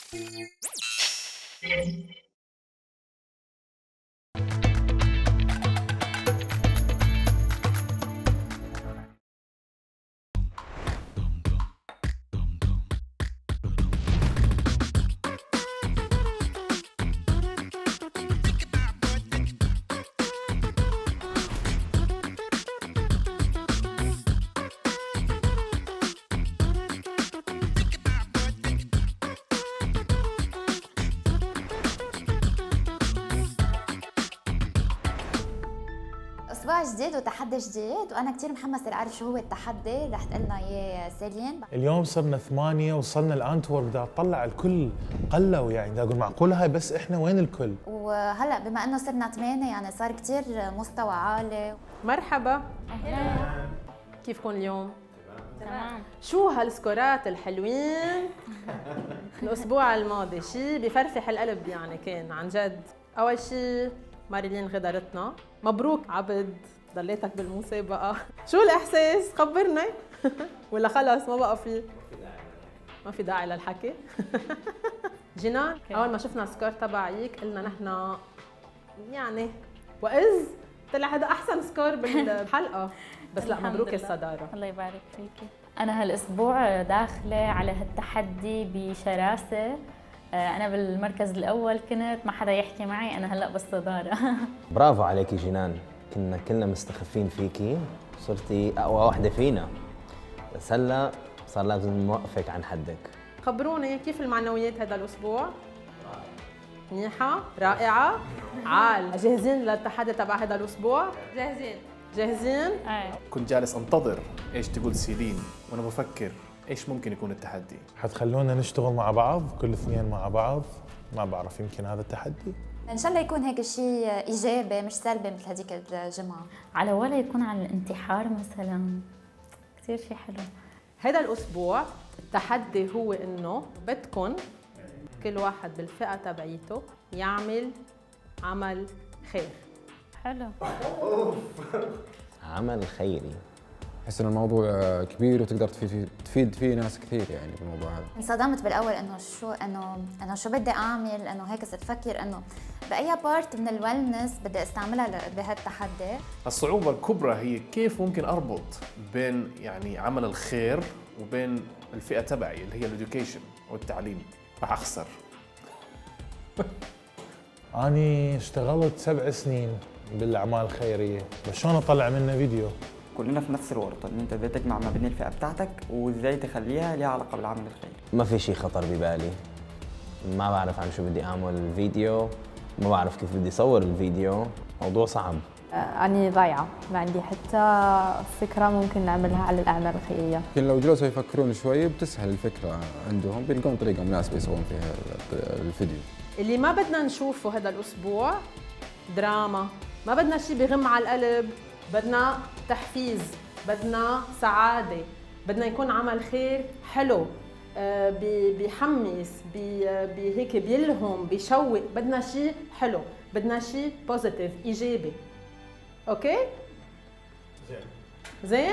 اسبوع جديد وتحدي جديد، وانا كثير متحمسه لاعرف شو هو التحدي. رح تقول لنا اياه سيلين. اليوم صرنا 8 وصلنا الانتورب، بدي اطلع الكل قلوا، يعني بدي اقول معقوله هاي بس احنا وين الكل؟ وهلا بما انه صرنا 8 يعني صار كثير مستوى عالي. مرحبا. اهلا. كيفكم اليوم؟ تمام. شو هالسكورات الحلوين؟ الاسبوع الماضي شيء بفرفح القلب، يعني كان عن جد. اول شيء ماريلين غدرتنا، مبروك عبد، ضليتك بالمسابقة. شو الإحساس؟ خبرني. ولا خلص ما بقى في؟ ما في داعي للحكي. جنان، أول ما شفنا السكور تبعك قلنا نحن يعني وإذ طلع هذا أحسن سكور بالحلقة، بس لا مبروك الصدارة. الله يبارك فيكي. أنا هالأسبوع داخلة على هالتحدي بشراسة. أنا بالمركز الأول كنت، ما حدا يحكي معي، أنا هلأ بالصدارة. برافو عليكي جنان، كنا كلنا مستخفين فيكي، صرتي أقوى واحدة فينا، بس هلا صار لازم نوقفك عن حدك. خبروني كيف المعنويات هذا الأسبوع؟ منيحة؟ رائعة؟ عال، جاهزين للتحدي تبع هذا الأسبوع؟ جاهزين؟ كنت جالس انتظر ايش تقول سيلين وانا بفكر ايش ممكن يكون التحدي. حتخلونا نشتغل مع بعض كل اثنين مع بعض؟ ما بعرف، يمكن هذا التحدي. ان شاء الله يكون هيك شيء ايجابي مش سلبي مثل هذيك الجمعه. على ولا يكون عن الانتحار مثلا، كثير شيء حلو. هذا الأسبوع التحدي هو إنه بدكم كل واحد بالفئة تبعيته يعمل عمل خير. حلو. عمل خيري. أحس إن الموضوع كبير وتقدر تفيد فيه ناس كثير يعني بالموضوع هذا. انصدمت بالاول انه شو بدي اعمل، انه هيك صرت افكر انه باي بارت من الويلنس بدي استعملها بهالتحدي. الصعوبة الكبرى هي كيف ممكن اربط بين يعني عمل الخير وبين الفئة تبعي اللي هي الإديوكيشن والتعليم. راح اخسر. اني اشتغلت 7 سنين بالاعمال الخيريه، بس شلون اطلع منه فيديو؟ كلنا في نفس الورطة، ان انت ازاي تجمع ما بين الفئة بتاعتك وازاي تخليها ليها علاقة بالعمل الخيري. ما في شيء خطر ببالي، ما بعرف عن شو بدي اعمل فيديو، ما بعرف كيف بدي صور الفيديو، موضوع صعب. أنا ضايعة، ما عندي حتى فكرة ممكن نعملها على الأعمال الخيرية. لكن لو جلسوا يفكرون شوي بتسهل الفكرة عندهم، بيلقون طريقة مناسبة يسوون فيها الفيديو. اللي ما بدنا نشوفه هذا الأسبوع دراما، ما بدنا شيء بغم على القلب، بدنا تحفيز، بدنا سعادة، بدنا يكون عمل خير حلو، بيحمس، هيك بيلهم، بيشوق. بدنا شيء حلو، بدنا شيء بوزيتيف إيجابي. أوكي؟ زين؟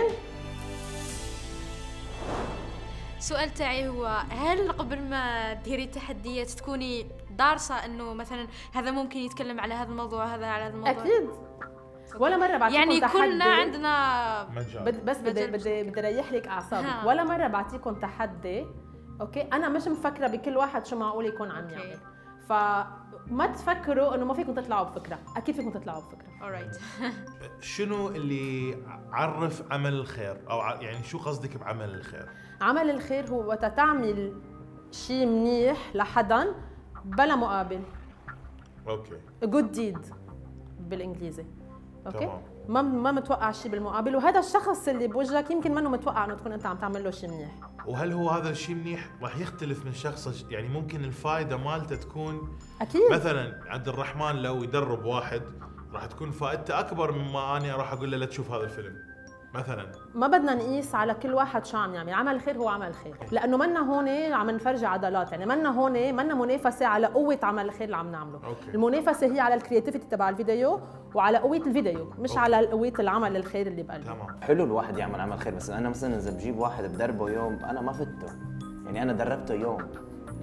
السؤال تاعي هو، هل قبل ما تديري تحديات تكوني دارسة انه مثلا هذا ممكن يتكلم على هذا الموضوع، هذا على هذا الموضوع؟ أكيد. ولا مرة بعطيكم يعني تحدي، كلنا عندنا بس بدي ريح لك أعصابك. ولا مرة بعطيكم تحدي، أوكي؟ أنا مش مفكرة بكل واحد شو معقول يكون عم يعمل، فما تفكروا إنه ما فيكم تطلعوا بفكرة، أكيد فيكم تطلعوا بفكرة. alright. شنو اللي عرف عمل الخير، أو يعني شو قصدك بعمل الخير؟ عمل الخير هو وقت تعمل شيء منيح لحدا بلا مقابل. اوكي. good deed بالانجليزي. اوكي. تمام. ما متوقع شيء بالمقابل، وهذا الشخص اللي بوجهك يمكن منه متوقع انه تكون انت عم تعمل له شيء منيح. وهل هو هذا الشيء منيح راح يختلف من شخص؟ يعني ممكن الفائده مالته تكون اكيد. مثلا عبد الرحمن لو يدرب واحد راح تكون فائدته اكبر مما انا راح اقول له لا تشوف هذا الفيلم مثلا. ما بدنا نقيس على كل واحد شو عم يعمل، عمل الخير هو عمل الخير، لانه منا هون عم نفرجي عضلات، يعني منا هون منا منافسه على قوه عمل الخير اللي عم نعمله. المنافسه هي على الكرياتيفيتي تبع الفيديو وعلى قوه الفيديو، مش على قوه العمل الخير اللي بقلبه. تمام. حلو الواحد يعمل عمل خير، بس انا مثلا اذا بجيب واحد بدربه يوم انا ما فته، يعني انا دربته يوم،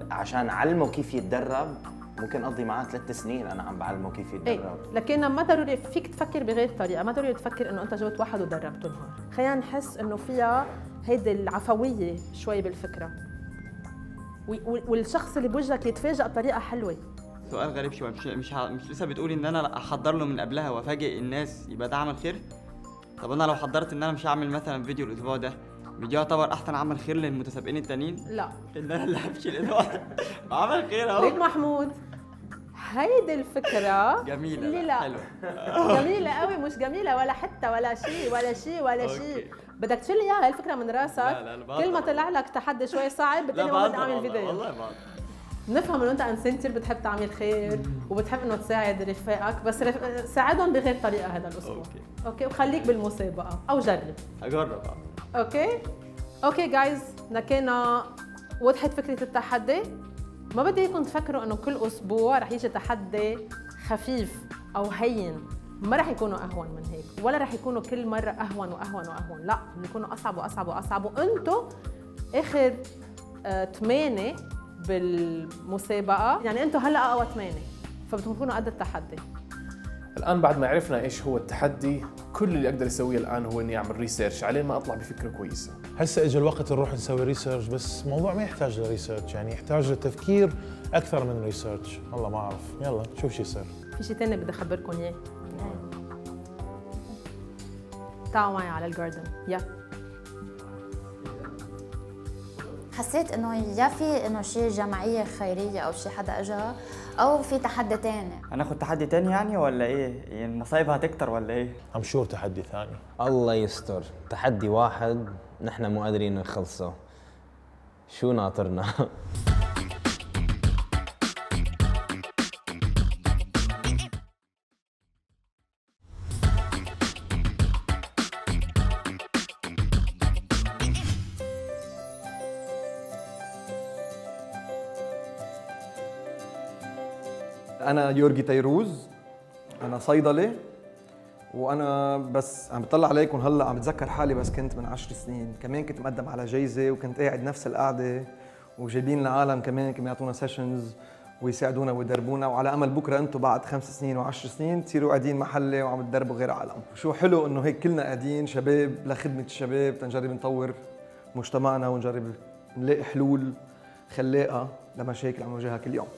عشان اعلمه كيف يتدرب ممكن اقضي معاه 3 سنين انا عم بعلمه كيف يتدرب. ايه لكن ما ضروري فيك تفكر بغير طريقه، ما ضروري تفكر انه انت جبت واحد ودربته نهار. خلينا نحس انه فيها هيدي العفويه شوي بالفكره، والشخص اللي بوجهك يتفاجئ بطريقه حلوه. سؤال غريب شوي، مش لسه بتقولي ان انا احضر له من قبلها وافاجئ الناس يبقى ده عمل خير؟ طب انا لو حضرت ان انا مش هعمل مثلا فيديو الاسبوع ده، فيديو يعتبر احسن عمل خير للمتسابقين التانيين؟ لا، ان انا اللي همشي الاسبوع ده عمل خير اهو. ليك محمود، هيدي الفكره جميله اللي لا حلوه جميله قوي، مش جميله ولا حتى ولا شيء ولا شيء ولا شيء. بدك تشيل اياها الفكره من راسك. لا كل ما طلع لك تحدي شوي صعب بتقولي هو بدي اعمل فيديو. والله بعض نفهم انه انت انسان كثير بتحب تعمل خير وبتحب انه تساعد رفاقك، بس ساعدهم بغير طريقه هذا الاسبوع. اوكي وخليك بالمسابقه او جرب. اجرب. اوكي جايز، نكينا وضحت فكره التحدي. ما بدي اياكم تفكروا انه كل اسبوع رح يجي تحدي خفيف او هين، ما رح يكونوا اهون من هيك، ولا رح يكونوا كل مره اهون واهون واهون، لا بيكونوا اصعب واصعب واصعب، وانتم اخر 8 بالمسابقه، يعني انتم هلا اقوى 8 فبتكونوا قد التحدي. الان بعد ما عرفنا ايش هو التحدي، كل اللي اقدر اسويه الان هو اني اعمل ريسيرش عليه ما اطلع بفكره كويسه. هسه اجى الوقت نروح نسوي ريسيرش، بس الموضوع ما يحتاج لريسيرش، يعني يحتاج لتفكير اكثر من ريسيرش. والله ما اعرف، يلا شوف شو يصير. في شيء ثاني بدي اخبركم اياه. تعالوا معي على الجاردن. حسيت انه يا في انه شيء جمعيه خيريه او شيء حدا اجى، او في تحدي ثاني. هناخد تحدي ثاني يعني ولا ايه؟ يعني المصايب هتكتر ولا ايه؟ ام شور تحدي ثاني. الله يستر، تحدي واحد نحن مو قادرين نخلصه، شو ناطرنا؟ أنا يورجي تيروز، أنا صيدلي، وأنا بس عم بطلع عليكم هلا عم بتذكر حالي بس كنت من 10 سنين، كمان كنت مقدم على جايزة وكنت قاعد نفس القعدة وجايبين العالم كمان كانوا يعطونا سيشنز ويساعدونا ويدربونا، وعلى أمل بكرة أنتم بعد 5 سنين و10 سنين تصيروا قاعدين محلي وعم تدربوا غير عالم. شو حلو إنه هيك كلنا قاعدين شباب لخدمة الشباب تنجرب نطور مجتمعنا ونجرب نلاقي حلول خلاقة لمشاكل عم نواجهها كل يوم.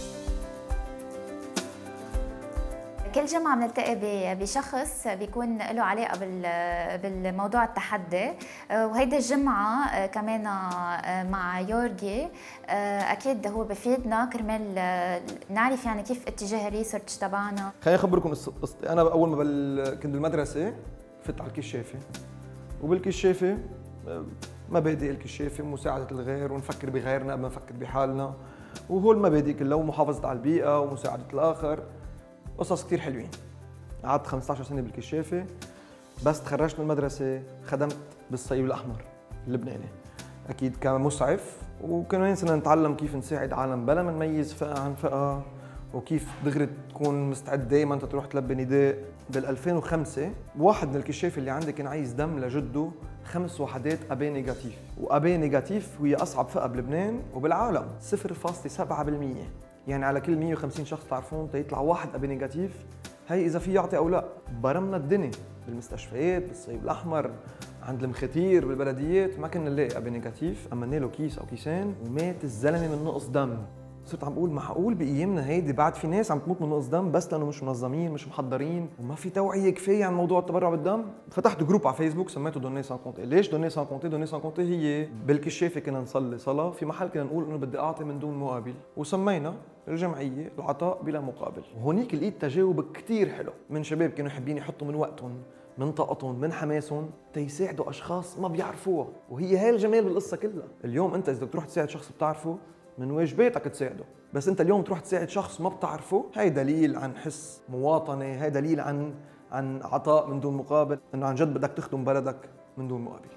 كل جمعة بنلتقي بشخص بيكون له علاقة بالموضوع التحدي، وهيدي الجمعة كمان مع يورجي أكيد هو بفيدنا كرمال نعرف يعني كيف اتجاه الريسيرش تبعنا. خليني أخبركم قصتي. أنا أول ما كنت بالمدرسة فت على الكشافة، وبالكشافة مبادئ الكشافة مساعدة الغير ونفكر بغيرنا قبل ما نفكر بحالنا، وهو المبادئ كلها ومحافظة على البيئة ومساعدة الآخر، قصص كتير حلوين. قعدت 15 سنة بالكشافة، بس تخرجت من المدرسة خدمت بالصليب الأحمر اللبناني، أكيد كان مسعف، وكمان صرنا نتعلم كيف نساعد عالم بلا ما نميز فئة عن فئة، وكيف دغري تكون مستعد دائما تروح تلبي نداء. بال 2005 واحد من الكشافة اللي عندي كان عايز دم لجده 5 وحدات أبي نيجاتيف، وأبي نيجاتيف هي أصعب فئة بلبنان وبالعالم، 0.7%. يعني على كل 150 شخص تعرفون تيطلع واحد أبي نيجاتيف، هي إذا في يعطي أو لا. برمنا الدنيا بالمستشفيات، بالصليب الأحمر، عند المختير، بالبلديات، ما كنا نلاقي أبي نيجاتيف، أمنا له كيس أو كيسين ومات الزلمة من نقص دم. صرت عم بقول معقول بأيامنا هيدي بعد في ناس عم تموت من نقص دم بس لأنه مش منظمين مش محضرين وما في توعية كفاية عن موضوع التبرع بالدم. فتحت جروب على فيسبوك سميته دوني سان كونتي. ليش دوني سان كونتي؟ دوني سان كونتي هي بالكشافة كنا نصلي صلاة في محل كنا نقول إنه بدي أعطي من دون مقابل، وسمينا الجمعية العطاء بلا مقابل. وهونيك لقيت تجاوب كتير حلو من شباب كانوا يحبين يحطوا من وقتهم من طاقتهم من حماسهم تيساعدوا اشخاص ما بيعرفوها، وهي هاي الجمال بالقصه كلها. اليوم انت اذا بتروح تساعد شخص بتعرفه من واجباتك تساعده، بس انت اليوم تروح تساعد شخص ما بتعرفه، هاي دليل عن حس مواطنه، هاي دليل عن عطاء من دون مقابل، انه عن جد بدك تخدم بلدك من دون مقابل.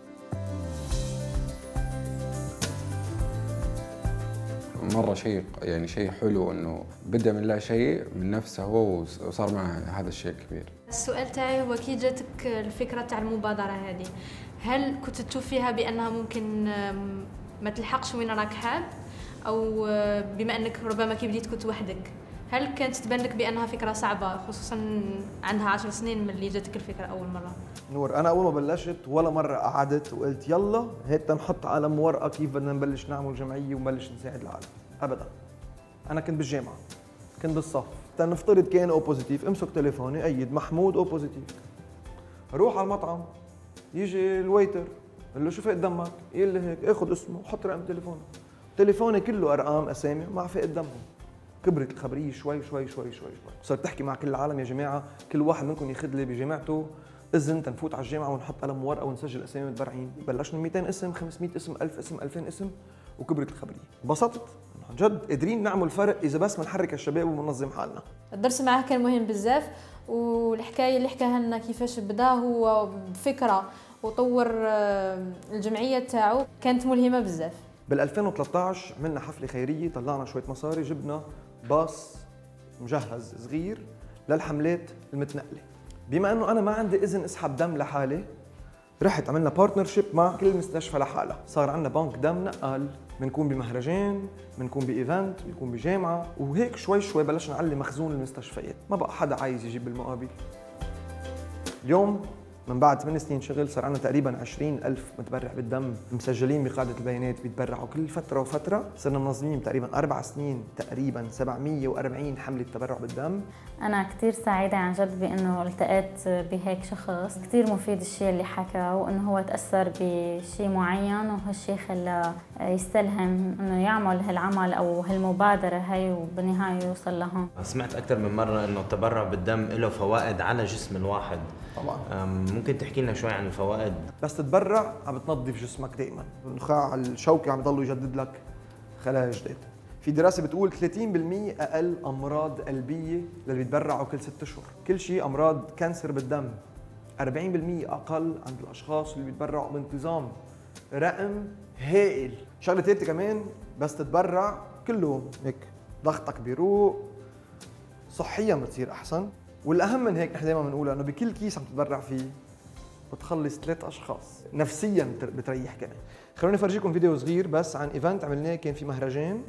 مرة شيء حلو انه بدا من لا شيء من نفسه هو وصار معه هذا الشيء الكبير. السؤال تاعي هو كي جاتك الفكرة تاع المبادرة هذه، هل كنت تشوف فيها بأنها ممكن ما تلحقش وين راك حاب، او بما انك ربما كي بديت كنت وحدك، هل كانت تبان لك بانها فكره صعبه خصوصا عندها 10 سنين من اللي جاتك الفكره اول مره؟ نور، انا اول ما بلشت ولا مره قعدت وقلت يلا هيك نحط قلم ورقه كيف بدنا نبلش نعمل جمعيه ونبلش نساعد العالم، ابدا. انا كنت بالجامعه، كنت بالصف، تنفترض كان او بوزيتيف، امسك تليفوني ايد محمود او بوزيتيف، روح على المطعم، يجي الويتر قال له شو فاقد دمك؟ يقول لي هيك، اخذ اسمه وحط رقم تليفونه. تليفوني كله ارقام اسامي ما فاقد دمهم. كبرت الخبريه شوي شوي شوي شوي شوي، صرت تحكي مع كل العالم يا جماعه كل واحد منكم ياخذ لي بجامعته اذن تنفوت على الجامعه ونحط قلم ورقه ونسجل اسامي متبرعين. بلشنا 200 اسم، 500 اسم، 1000 اسم، 2000 اسم، وكبرت الخبريه. انبسطت عن جد، قادرين نعمل فرق اذا بس بنحرك الشباب وبننظم حالنا. الدرس معه كان مهم بزاف، والحكايه اللي حكاها لنا كيفاش بدا هو بفكره وطور الجمعيه تاعو كانت ملهمه بزاف. بال 2013 عملنا حفله خيريه، طلعنا شويه مصاري، جبنا باص مجهز صغير للحملات المتنقله. بما انه انا ما عندي اذن اسحب دم لحالي، رحت عملنا بارتنرشيب مع كل مستشفى لحالها، صار عندنا بنك دم نقال، بنكون بمهرجان، بنكون بايفنت، بنكون بجامعه، وهيك شوي شوي بلشنا نعلي مخزون المستشفيات، ما بقى حدا عايز يجيب بالمقابل. اليوم من بعد 8 سنين شغل صار عندنا تقريبا 20,000 متبرع بالدم مسجلين بقاعدة البيانات بيتبرعوا كل فترة وفترة. صرنا منظمين تقريبا 4 سنين تقريبا 740 حملة تبرع بالدم. أنا كتير سعيدة عن جد بأنه التقيت بهيك شخص كتير مفيد الشيء اللي حكاه، وأنه هو تأثر بشيء معين وهالشيء خلاه يستلهم أنه يعمل هالعمل أو هالمبادرة هاي وبالنهاية يوصل لهون. سمعت أكثر من مرة أنه التبرع بالدم له فوائد على جسم الواحد. طبعا. ممكن تحكي لنا شوي عن الفوائد؟ بس تتبرع عم بتنظف جسمك دائما، النخاع الشوكي عم يضل يجدد لك خلايا جديد. في دراسة بتقول 30% أقل أمراض قلبية للي بيتبرعوا كل 6 أشهر، كل شيء أمراض كانسر بالدم 40% أقل عند الأشخاص اللي بيتبرعوا بانتظام. رقم هائل. شغلة ثالثة كمان، بس تتبرع كله هيك ضغطك بيروق، صحيا بتصير أحسن، والأهم من هيك نحن دائما بنقولها إنه بكل كيس عم تتبرع فيه بتخلص 3 أشخاص، نفسيا بتريح كمان. خلوني أفرجيكم فيديو صغير بس عن إيفنت عملناه، كان في مهرجان.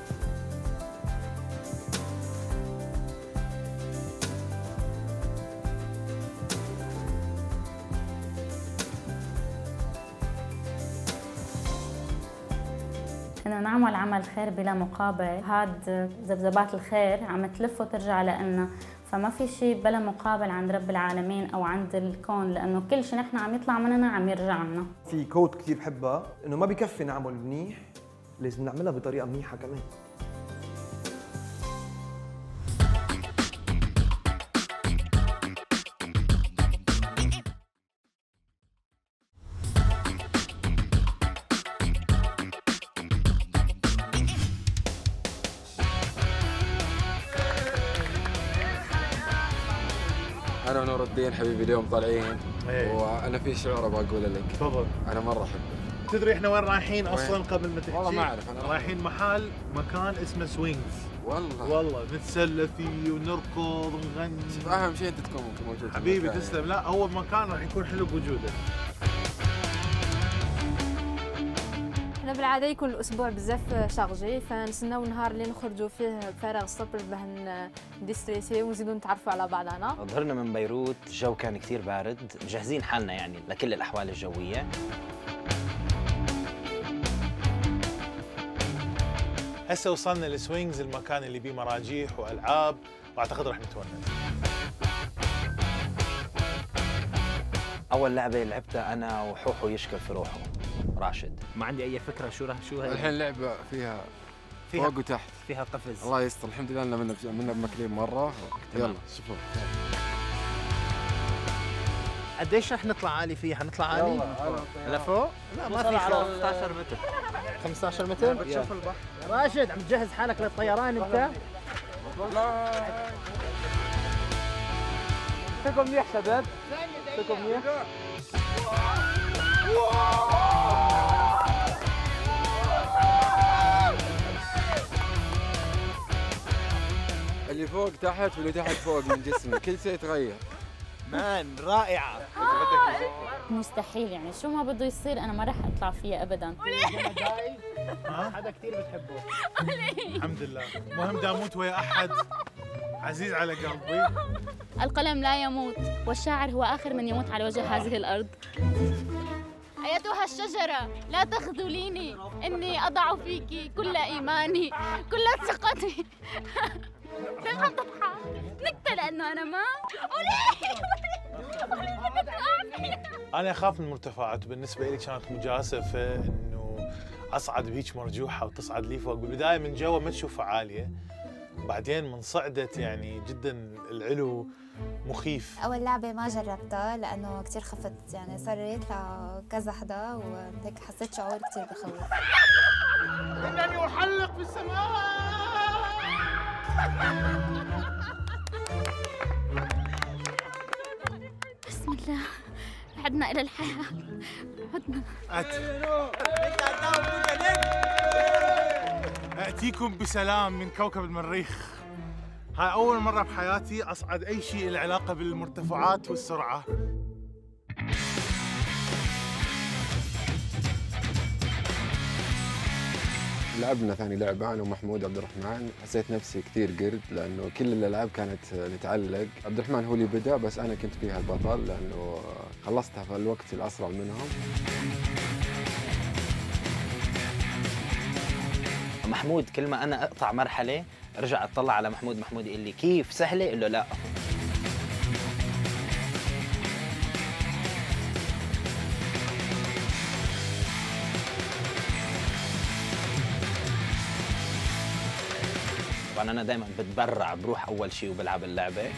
إنه نعمل عمل خير بلا مقابل، هاد ذبذبات الخير عم تلف وترجع لنا، فما في شيء بلا مقابل عند رب العالمين او عند الكون، لانه كل شيء نحن عم يطلع مننا عم يرجع لنا. في كوت كثير بحبها، انه ما بكفي نعمل منيح، لازم نعملها بطريقه منيحه كمان. أنا ونور الدين حبيبي اليوم طالعين، وأنا في شعور بقول لك. تفضل. أنا مرة أحبك. تدري احنا وين رايحين اصلا قبل ما تحكي؟ والله ما أعرف. أنا رايحين مكان اسمه سوينجز. والله نتسلى فيه ونركض ونغني. أهم شيء أنت تكون موجود. حبيبي تسلم. لا هو مكان راح يكون حلو بوجودك. احنا بالعاده يكون الاسبوع بزاف شارجي، فنستناو النهار اللي نخرجوا فيه بفارغ الصبر باه نديستريسي ونزيدوا نتعرفوا على بعضنا. ظهرنا من بيروت، الجو كان كثير بارد، مجهزين حالنا يعني لكل الاحوال الجويه. هسه وصلنا لسوينجز، المكان اللي بيه مراجيح والعاب، واعتقد راح نتونس. اول لعبه لعبتها انا وحوحو يشكل في روحه راشد. ما عندي اي فكره شو هي. الحين لعبه فيها فوق وتحت، فيها قفز. الله يستر، الحمد لله منا بمكلين مره. يلا شوفوا قديش رح نطلع عالي فيها؟ نطلع عالي لفوق؟ لا ما في فوق. 15 متر. 15 متر؟ بتشوف البحر. راشد عم تجهز حالك للطيران انت؟ فيكم منيح شباب؟ فيكم منيح؟ اللي فوق تحت واللي تحت فوق من جسمي، كل شيء يتغير. مان رائعة. مستحيل يعني، شو ما بده يصير انا ما راح اطلع فيها ابدا. حدا كثير بتحبه. الحمد لله. المهم دا اموت ويا احد عزيز على قلبي. القلم لا يموت والشاعر هو آخر من يموت على وجه هذه الأرض. أيتها الشجرة لا تخذليني، إني أضع فيك كل إيماني كل ثقتي. ليش عم تضحك؟ نكتة لأنه أنا ما أنا أخاف من المرتفعات، وبالنسبة لي كانت مجازفة إنه أصعد بهيك مرجوحة وتصعد لي فوق. بالبداية من جوا ما تشوفها عالية، بعدين من صعدت يعني جدا العلو مخيف. أول لعبة ما جربتها لأنه كتير خفت، يعني صريت لكذا حدا وهيك حسيت شعور كتير بخوف. إنني أحلق في السماء. بسم الله، عدنا إلى الحياة. عدنا. أتيكم بسلام من كوكب المريخ. هاي أول مرة بحياتي أصعد أي شيء له علاقة بالمرتفعات والسرعة. لعبنا ثاني لعبة أنا ومحمود عبد الرحمن، حسيت نفسي كثير قرد لأنه كل الألعاب كانت نتعلق. عبد الرحمن هو اللي بدأ بس أنا كنت فيها البطل لأنه خلصتها في الوقت الأسرع منهم. محمود كل ما أنا أقطع مرحلة أرجع أطلع على محمود يقول لي كيف سهلة؟ أقول له لا. طبعا أنا دائما بتبرع، بروح أول شيء وبلعب اللعبة.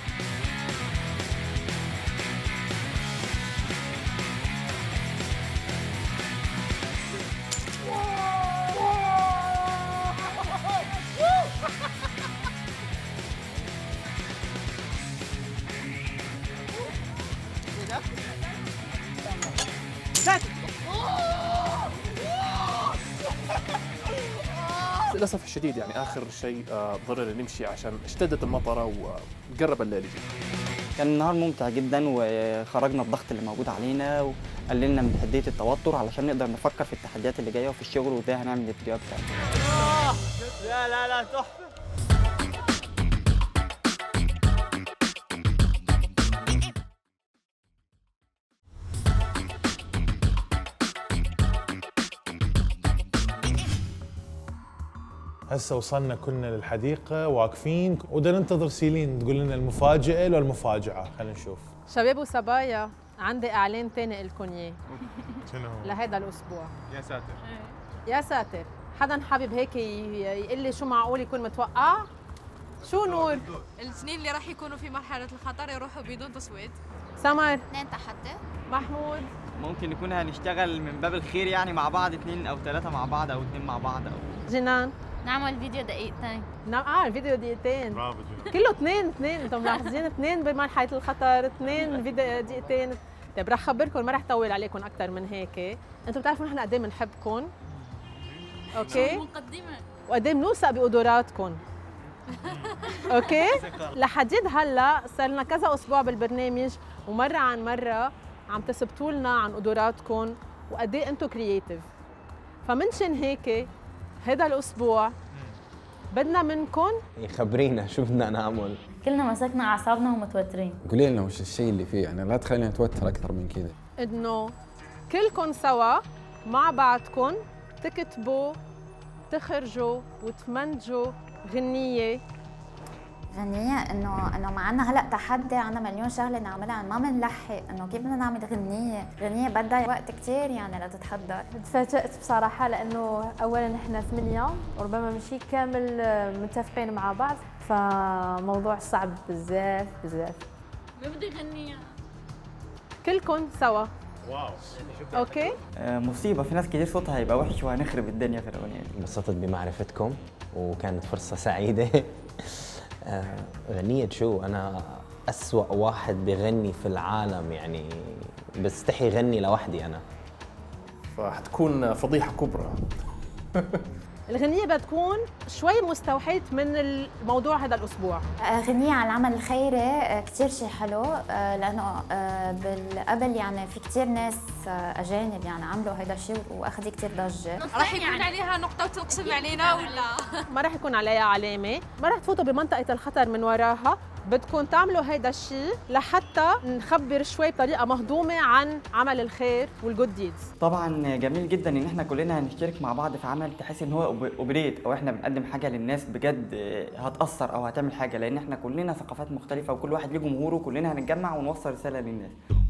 للاسف الشديد يعني اخر شيء اضطرينا نمشي عشان اشتدت المطره وقرب الليل يجي. كان النهار ممتع جدا وخرجنا الضغط اللي موجود علينا وقللنا من حديه التوتر علشان نقدر نفكر في التحديات اللي جايه وفي الشغل وازاي هنعمل الفيديوهات بتاعتنا. لا تحفه. هسه وصلنا كنا للحديقة واقفين وبدنا ننتظر سيلين تقول لنا المفاجأة ولا المفاجعة. خلينا نشوف. شباب وصبايا، عندي إعلان تاني لكم إياه. شنو هو؟ لهذا الأسبوع. يا ساتر. يا ساتر، حدا حابب هيك يقول لي شو معقول يكون متوقع؟ شو نور؟ الاثنين اللي راح يكونوا في مرحلة الخطر يروحوا بدون تصويت. سمر. 2 تحدي. محمود. ممكن نكون هنشتغل من باب الخير يعني مع بعض 2 أو 3 مع بعض أو 2 مع بعض أو جنان. نعمل فيديو دقيقتين. الفيديو دقيقتين. برافو جنان. كله 2 انتم ملاحظين 2 بمرحلة الخطر، 2 فيديو دقيقتين. طيب رح خبركم، ما رح طول عليكم أكثر من هيك. انتم بتعرفوا نحن قد ايه بنحبكم. اوكي؟ مقدمة. وقد ايه بنوثق بقدراتكم. اوكي؟ لحديد هلا صار لنا كذا اسبوع بالبرنامج ومرة عن مرة عم تثبتوا لنا عن قدراتكم وقد ايه انتم كرييتيف. فمنشان هيك هذا الاسبوع بدنا منكم خبرينا شو بدنا نعمل. كلنا مسكنا اعصابنا ومتوترين. قولي لنا وش الشيء اللي فيه، يعني لا تخلينا نتوتر اكثر من كذا. انه كلكم سوا مع بعضكم تكتبوا تخرجوا وتمنتجوا غنية انه معنا هلا تحدي، عنا مليون شغله نعملها ما بنلحق. انه كيف بدنا نعمل غنيه بدها وقت كثير يعني لتتحضر. تفاجأت بصراحه لانه اولا نحن 8 وربما مشي كامل متفقين مع بعض، فموضوع صعب بزاف. مين بده يغنيها؟ كلكم سوا. واو. اوكي؟ مصيبه، في ناس كتير صوتها هيبقى وحش وهنخرب الدنيا في الاغنيه. انبسطت بمعرفتكم وكانت فرصه سعيده. غنية شو؟ أنا أسوأ واحد بغني في العالم، يعني بستحي غني لوحدي أنا. فحتكون فضيحة كبرى. الغنية بتكون شوي مستوحية من الموضوع هذا الأسبوع. غنية على العمل الخيري كتير شيء حلو، لأنه بالقبل يعني في كتير ناس أجانب يعني عملوا هذا الشيء وأخذ كتير ضجة. راح يكون عليها نقطة وتنقسم علينا ولا؟ ما راح يكون عليها علامة، ما راح تفوتوا بمنطقة الخطر من وراها، بدكم تعملوا هيدا الشيء لحتى نخبر شوي بطريقة مهضومة عن عمل الخير والجود ديدز. طبعا جميل جدا ان احنا كلنا نشترك مع بعض في عمل تحس ان هو اوبريت او احنا بنقدم حاجه للناس بجد هتاثر او هتعمل حاجه، لان احنا كلنا ثقافات مختلفه وكل واحد ليه جمهوره، كلنا هنتجمع ونوصل رساله للناس.